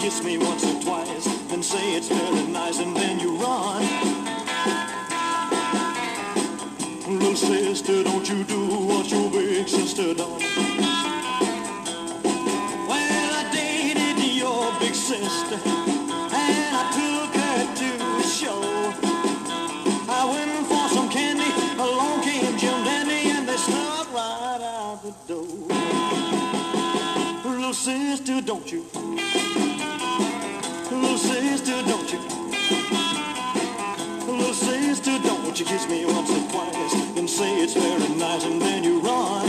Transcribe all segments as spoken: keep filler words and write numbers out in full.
kiss me once or twice, then say it's very nice, and then you run. Little sister, don't you do what your big sister done. Well, I dated your big sister, and I took her to the show. I went for some candy, along came Jim Dandy, and they snuck right out the door. Little sister, don't you? Little sister, don't you? Little sister, don't you kiss me once or twice, then say it's very nice, and then you run.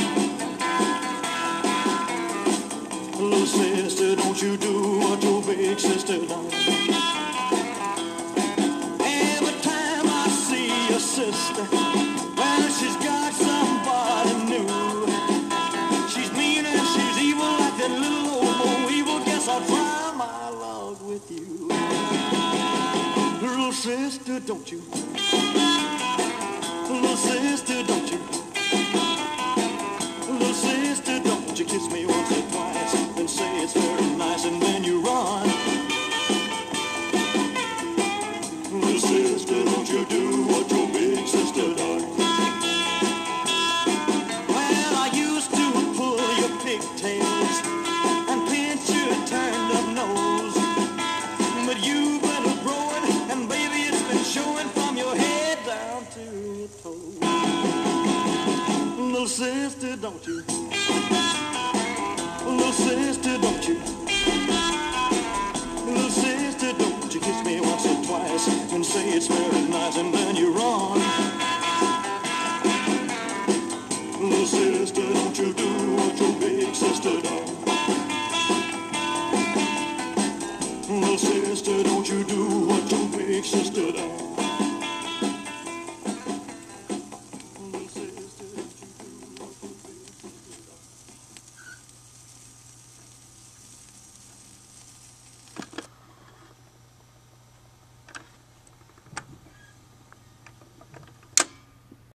Little sister, don't you do what your big sister done. Every time I see your sister, well, she's got somebody new. She's mean and she's evil like that little old boy evil. Guess I'll try my luck with you. Little sister, don't you? Little sister, don't you? Little sister, don't you kiss me once or twice, then say it's very nice, and then you run.